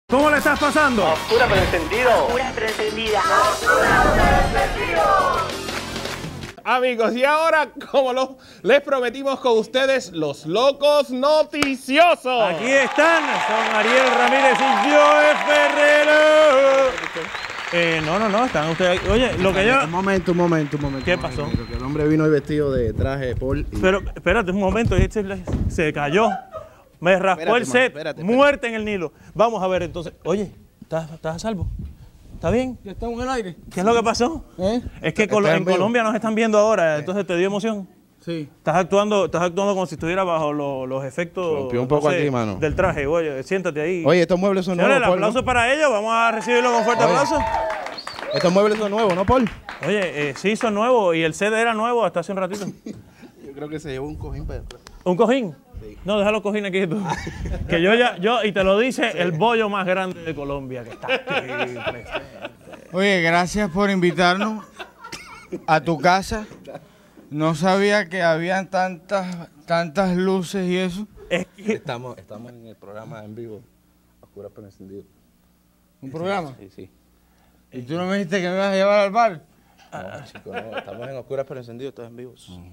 ¿Cómo le estás pasando? Oscura pero encendido. Oscura pero encendida. Amigos, y ahora, como les prometimos con ustedes, los locos noticiosos. Aquí están, son Ariel Ramírez y Joe Ferrero. No, están ustedes ahí. Oye, lo que yo... Un momento. ¿Qué pasó? Que el hombre vino hoy vestido de traje de Paul. Pero, espérate un momento, se cayó. Me raspó el set, espérate. muerte en el Nilo. Vamos a ver entonces. Oye, ¿estás a salvo? ¿Está bien? Ya estamos en el aire. ¿Qué es lo que pasó? Es que en Colombia nos están viendo ahora, entonces te dio emoción. Sí. Estás actuando como si estuviera bajo los efectos Rompí un poco aquí, mano. del traje. Oye, siéntate ahí. Oye, estos muebles son Señores, nuevos, el Paul, aplauso para ellos. Vamos a recibirlo con fuerte aplauso. Estos muebles son nuevos, ¿no, Paul? Oye, sí, son nuevos y el set era nuevo hasta hace un ratito. Yo creo que se llevó un cojín para atrás. ¿Un cojín? Sí. No, deja los cojines aquí tú. Que y te lo dice el bollo más grande de Colombia que está aquí presente. Oye, gracias por invitarnos a tu casa. No sabía que habían tantas luces y eso. Es que Estamos en el programa en vivo, Oscuras pero encendido. ¿Un programa? Sí. ¿Y tú no me dijiste que me ibas a llevar al bar? No, chicos, no, estamos en Oscuras pero encendido, todos en vivo.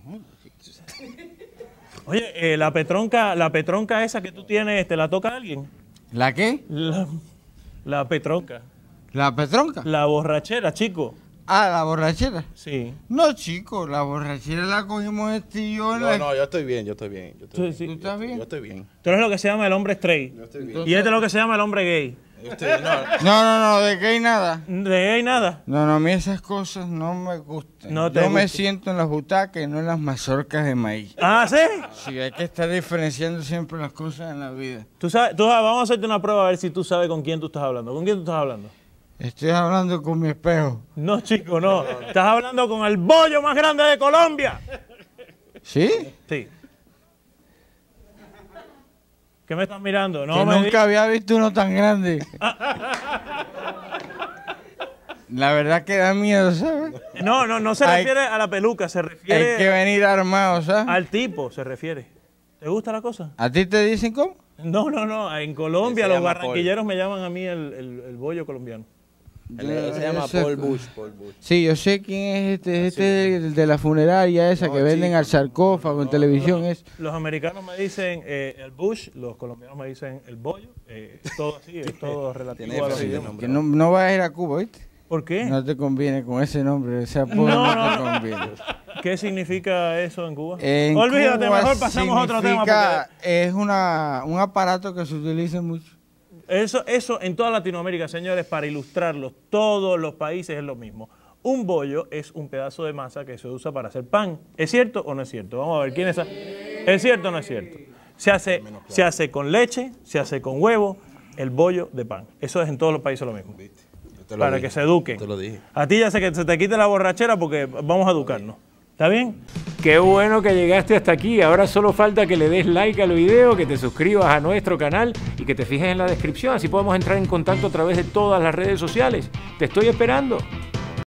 Oye, la petronca esa que tú tienes, ¿te la toca alguien? ¿La qué? La petronca. ¿La petronca? La borrachera, chico. Ah, ¿la borrachera? Sí. No, chico, la borrachera la cogimos este y yo. No, yo estoy bien. Sí. ¿Tú estás bien? Yo estoy bien. Tú eres lo que se llama el hombre straight. Yo estoy bien. Y este es lo que se llama el hombre gay. No, de gay nada. De gay nada. No, a mí esas cosas no me gustan. No te yo me gustan. siento en las butacas y no en las mazorcas de maíz. Ah, ¿sí? Sí, hay que estar diferenciando siempre las cosas en la vida. Tú sabes, vamos a hacerte una prueba a ver si tú sabes con quién tú estás hablando. ¿Con quién tú estás hablando? Estoy hablando con mi espejo. No, chico, no. Estás hablando con el bollo más grande de Colombia. ¿Sí? Sí. ¿Qué me estás mirando? No Que me nunca había visto uno tan grande. La verdad que da miedo, ¿sabes? No se refiere a la peluca, se Hay refiere que venir armado, ¿sabes? al tipo, se refiere. ¿Te gusta la cosa? ¿A ti te dicen cómo? No. En Colombia Ese los llama barranquilleros me llaman a mí el bollo colombiano. Él se llama Paul Bush. Sí, yo sé quién es este es el de la funeraria esa que venden al sarcófago en televisión. Los americanos me dicen el Bush, los colombianos me dicen el bollo. Todo así, es todo relativo a los idiomas. Que no vas a ir a Cuba, ¿viste? ¿Por qué? No te conviene con ese nombre, ese apodo no te conviene. ¿Qué significa eso en Cuba? En Olvídate, Cuba mejor pasamos a otro tema. significa- Es un aparato que se utiliza mucho. Eso en toda Latinoamérica, señores, para ilustrarlos, todos los países es lo mismo. Un bollo es un pedazo de masa que se usa para hacer pan. ¿Es cierto o no es cierto? Vamos a ver, ¿quién es? ¿Es cierto o no es cierto? Se hace con leche, se hace con huevo, el bollo de pan. Eso es en todos los países lo mismo. Para que se eduquen. Te lo dije. A ti ya sé que se te quite la borrachera porque vamos a educarnos. ¿Está bien? Qué bueno que llegaste hasta aquí. Ahora solo falta que le des like al video, que te suscribas a nuestro canal y que te fijes en la descripción. Así podemos entrar en contacto a través de todas las redes sociales. Te estoy esperando.